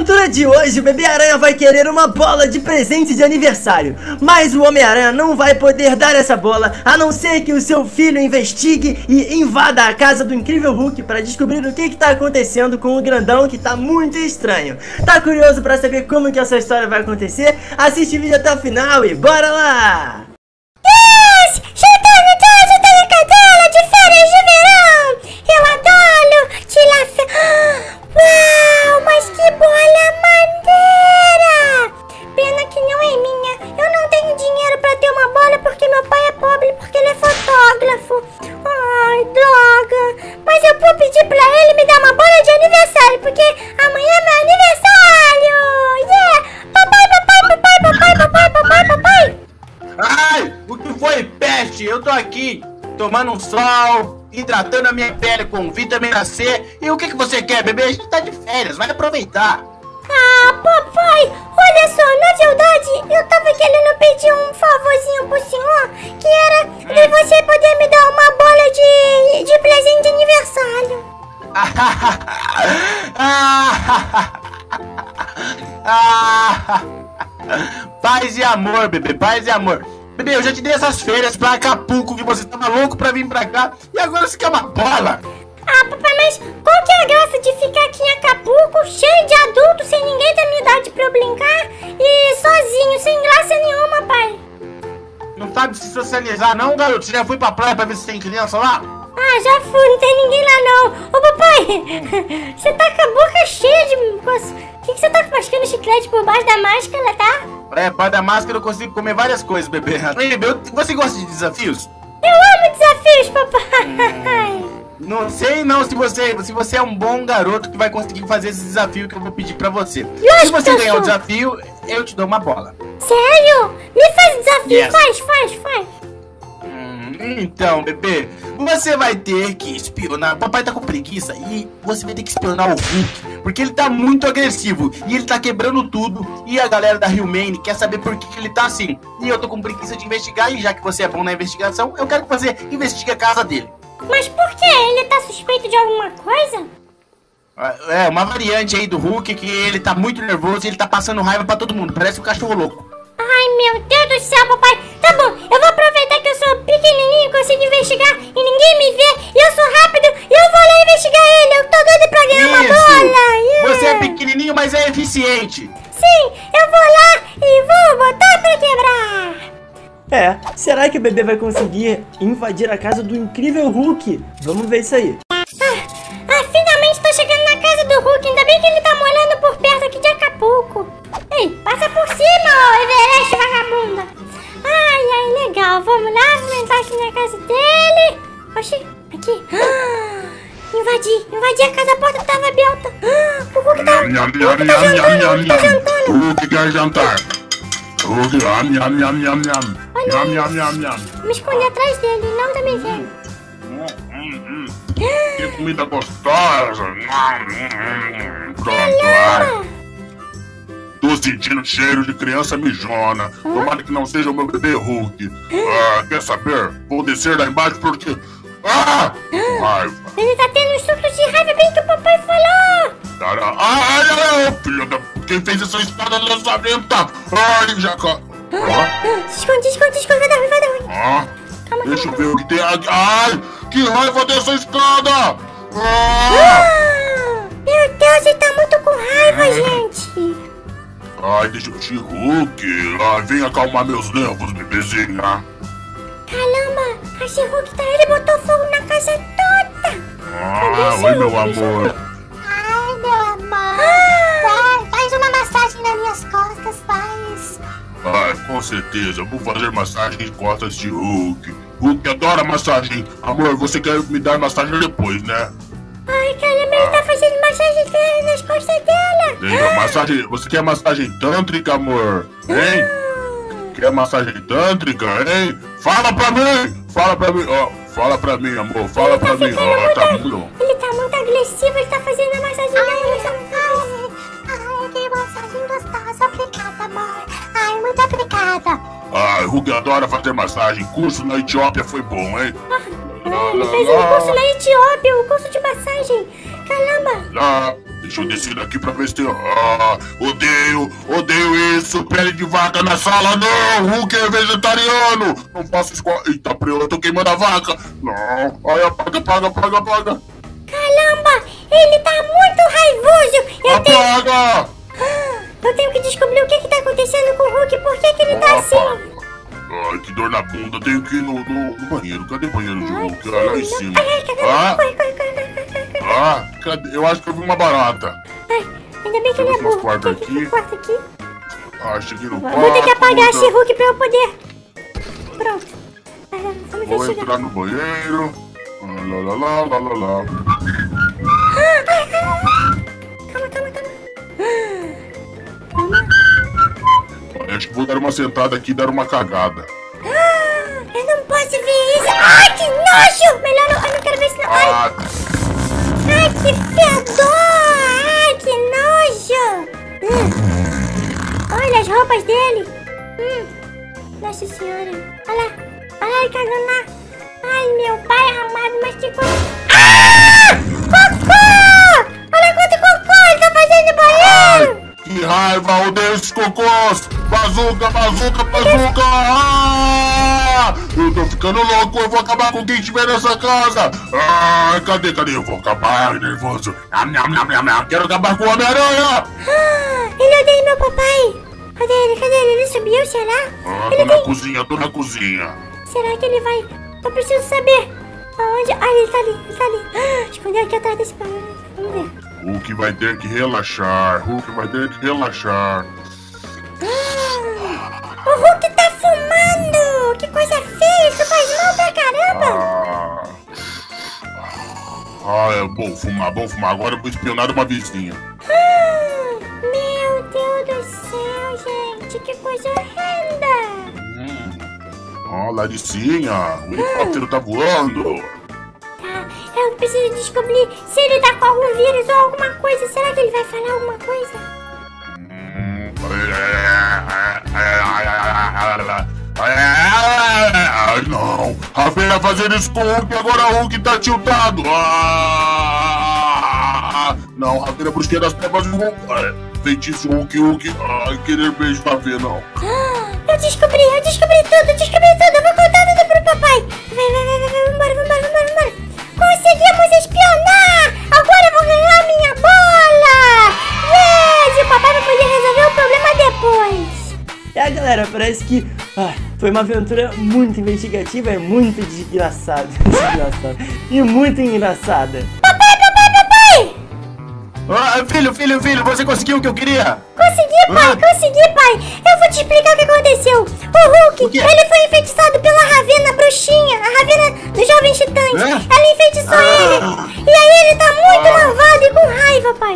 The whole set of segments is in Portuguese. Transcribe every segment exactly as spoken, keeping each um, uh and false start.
aventura de hoje, o Bebê Aranha vai querer uma bola de presente de aniversário. Mas o Homem-Aranha não vai poder dar essa bola, a não ser que o seu filho investigue e invada a casa do Incrível Hulk para descobrir o que está acontecendo com o grandão, que tá muito estranho. Tá curioso para saber como que essa história vai acontecer? Assiste o vídeo até o final e bora lá! Yes! Chegando tarde da minha cadela de férias de verão! Eu adoro tirar fe... Uau, mas que bola maneira! Pena que não é minha. Eu não tenho dinheiro pra ter uma bola porque meu pai é pobre, porque ele é fotógrafo. Ai, droga. Mas eu vou pedir pra ele me dar uma bola de aniversário, porque amanhã é meu aniversário! Yeah! Papai, papai, papai, papai, papai, papai, papai! Ai, o que foi, peste? Eu tô aqui tomando um sol, hidratando a minha pele com vitamina C. E o que que você quer, bebê? A gente tá de férias, vai aproveitar. Ah, papai, olha só, na verdade, eu tava querendo pedir um favorzinho pro senhor, que era de você poder me dar uma bola de, de presente de aniversário. Paz e amor, bebê, paz e amor. Bebê, eu já te dei essas férias pra Acapulco, que você tava louco pra vir pra cá, e agora você quer uma bola. Ah, papai, mas qual que é a graça de ficar aqui em Acapulco, cheio de adultos, sem ninguém da minha idade pra eu brincar, e sozinho, sem graça nenhuma, pai? Não sabe se socializar não, garoto? Você já foi pra praia pra ver se tem criança lá? Ah, já fui, não tem ninguém lá não. Ô, papai, você tá com a boca cheia de... O que, que você tá mascando chiclete por baixo da máscara, tá? É, por da máscara eu consigo comer várias coisas, bebê. Ei, bebê, você gosta de desafios? Eu amo desafios, papai. Hum, não sei não se você, se você é um bom garoto que vai conseguir fazer esse desafio que eu vou pedir pra você. Lógico, se você ganhar sou. o desafio, eu te dou uma bola. Sério? Me faz desafio, Yes. faz, faz, faz. Hum, então, bebê, você vai ter que espionar. Papai tá com preguiça e você vai ter que espionar o Hulk, porque ele tá muito agressivo e ele tá quebrando tudo. E a galera da Humane quer saber por que, que ele tá assim. E eu tô com preguiça de investigar, e já que você é bom na investigação, eu quero que você investigue a casa dele. Mas por quê? Ele tá suspeito de alguma coisa? É, uma variante aí do Hulk, que ele tá muito nervoso e ele tá passando raiva pra todo mundo. Parece um cachorro louco. Ai, meu Deus do céu, papai. Tá bom, eu vou aproveitar que eu sou pequenininho, consigo investigar e ninguém me vê. E eu sou rápido e eu vou lá investigar ele. Eu tô doido pra ganhar uma bola. Yeah. Você é pequenininho, mas é eficiente. Sim, eu vou lá e vou botar pra quebrar. É, será que o bebê vai conseguir invadir a casa do Incrível Hulk? Vamos ver isso aí. Ah, ah, finalmente tô chegando na casa do Hulk. Ainda bem que ele tá morando por perto aqui de Acapulco. Ei, passa por cima, ô Everest vagabunda. Ai, ai, legal. Vamos lá, vamos entrar aqui na casa dele. Oxi, aqui. Ah, invadi, invadi a casa, a porta tava aberta. Ah, o Hulk tá, Nham, o nham, Hulk tá nham, jantando, nham, o Hulk tá nham. jantando. O que quer jantar? O que... Nham, nham, nham, nham, nham. Olha Nham, isso. nham, nham, nham. Me escondi atrás dele, não tá me vendo. Hum, hum, hum. Que comida gostosa. Hum, hum, hum. Pronto, ai. Tô sentindo cheiro de criança mijona. Tomara que não seja o meu bebê Hulk. Ah, quer saber? Vou descer lá embaixo porque... Ah! Raiva. Ele tá tendo um surto de raiva, bem que o papai falou. Cara, ai, ai, ai, filho da... Quem fez essa espada lançamenta? Ai, já... ca- Ah, Se esconde, se esconde, se esconde, vai dar ruim, vai dar ruim. ah, Calma, deixa eu calma. ver o que tem aqui. Ai, que raiva dessa escada! Ah, Ah, meu Deus, ele tá muito com raiva, gente. ai, deixa eu te Hulk. Ai, vem acalmar meus nervos, bebezinha. Caramba, esse Hulk tá... Ele botou fogo na casa toda. Ah, oi, meu amor. Ai, meu amor. Ah, faz uma massagem nas minhas costas, faz. Ai, com certeza, vou fazer massagem de costas de Hulk. Hulk adora massagem. Amor, você quer me dar massagem depois, né? Ai, caramba, ele tá fazendo massagem nas costas dela. Vem, massagem, você quer massagem tântrica, amor? Hein? Quer massagem tântrica, hein? Fala pra mim! Fala pra mim, ó. Fala pra mim, amor. Fala pra mim. Ó, tá muito... Ele tá muito agressivo, ele tá fazendo a massagem dela. Ai, que massagem gostosa. Obrigada, amor. Ai, muito obrigada. Ai, Hulk adora fazer massagem. Curso na Etiópia foi bom, hein? Ah, ele fez um curso na Etiópia, um curso de massagem. Caramba. Lá, Deixa eu descer daqui pra ver se tem... Ah, odeio, odeio isso. Pele de vaca na sala, não. Hulk é vegetariano. Não faço isso com a... Eita, eu tô queimando a vaca. Não. Ai, apaga, apaga, apaga, apaga. Caramba, ele tá muito raivoso. Eu Apaga! tenho... Eu tenho que descobrir o que que tá acontecendo com o Hulk. Por que que ele tá assim? Ai, que dor na bunda. Tenho que ir no, no, no banheiro. Cadê o banheiro de Ai, Hulk? Ah, lá em cima. Ai, ai, cadê? Ah, Corre, corre, corre, corre, corre, corre. ah, cadê? Eu acho que eu vi uma barata. Ai, ainda bem que ele é Vamos burro. no quarto Tem que ir aqui. no quarto aqui. Ah, cheguei no quarto. Vou ter que apagar vou esse Hulk pra eu poder. Pronto. Ah, vamos ver Vou se entrar no banheiro. Ah, lá, lá, lá, lá, lá, lá. Calma, calma, calma. Acho que vou dar uma sentada aqui e dar uma cagada. Eu não posso ver isso. Ai, que nojo! Melhor não. Eu não quero ver isso não. Ai, Ah, ai que fedor! Ai, que nojo! Hum. Olha as roupas dele. Hum. Nossa senhora. Olha lá. Olha ele cagando lá. Ai, meu pai amado, mas que coisa. Ah! Cocô! Olha quanto cocô ele tá fazendo no banheiro! que raiva, odeio esses cocôs. Bazuca, bazuca, bazuca. Ah, eu tô ficando louco, eu vou acabar com quem estiver nessa casa. Ah, cadê, cadê? Eu vou acabar, nervoso. Nham, nham, nham, nham, nham. Quero acabar com o Homem-Aranha. Ah, ele odeia meu papai. Cadê ele? Cadê ele? Ele subiu, será? Ah, Ele tô na tem... cozinha, tô na cozinha. Será que ele vai? Eu preciso saber. Aonde? Ah, ele tá ali, ele tá ali. Ah, escondeu aqui atrás desse barulho. Vamos ver. Hulk vai ter que relaxar. Hulk vai ter que relaxar. Ah, o Hulk tá fumando. Que coisa feia. Isso faz mal pra caramba. Ah, ah, é bom fumar, bom fumar. Agora eu vou espionar uma vizinha. Ah, meu Deus do céu, gente. Que coisa horrenda. Hum. Ah, Laricinha, o helicóptero tá voando. Tá, eu preciso descobrir se ele tá com algum vírus ou alguma coisa. Será que ele vai falar alguma coisa? Hum. Ai, não. Rafael vai fazer isso com o Hulk, agora o Hulk tá tiltado. Ah, não, Rafael é bruxinha das trevas do Hulk. Ah, feitiço Hulk, Hulk. Ai, querer beijo Rafael, não. Ah, eu descobri, eu descobri tudo, eu descobri tudo. Eu vou contar tudo pro papai. Vai, vai, vai, vai, vai, vambora, vambora, vambora, vambora. Conseguimos espionar! Agora eu vou ganhar minha bola! Yes! E o papai vai poder resolver o problema depois. É, galera, parece que ah, foi uma aventura muito investigativa e muito desgraçada. Desgraçada. E muito engraçada. Papai, papai, papai! Ah, filho, filho, filho, você conseguiu o que eu queria? Consegui, pai, Ah. consegui, pai. Eu vou te explicar o que aconteceu. O Hulk, O quê? ele foi enfeitiçado pela Ravena, a bruxinha. A Ravena dos Jovens Titãs. É? Ela enfeitiçou Ah. ele. E aí ele tá muito malvado e com raiva, pai.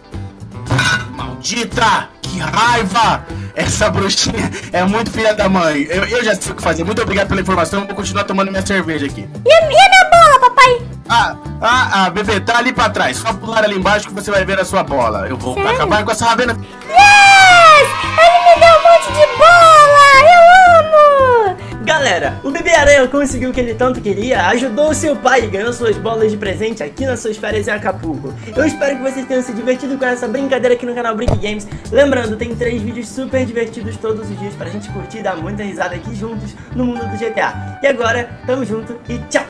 Maldita! Que raiva! Essa bruxinha é muito filha da mãe. Eu, eu já sei o que fazer. Muito obrigado pela informação. Eu vou continuar tomando minha cerveja aqui. E a, e a minha bola, papai? Ah, ah, ah, bebê, tá ali pra trás. Só pular ali embaixo que você vai ver a sua bola. Eu vou Sério? acabar com essa ravena. Yes! Ele me deu um monte de bola! Eu amo! Galera, o Bebê Aranha conseguiu o que ele tanto queria, ajudou seu pai e ganhou suas bolas de presente aqui nas suas férias em Acapulco. Eu espero que vocês tenham se divertido com essa brincadeira aqui no canal Brinque Games. Lembrando, tem três vídeos super divertidos todos os dias pra gente curtir e dar muita risada aqui juntos no mundo do G T A. E agora, tamo junto e tchau!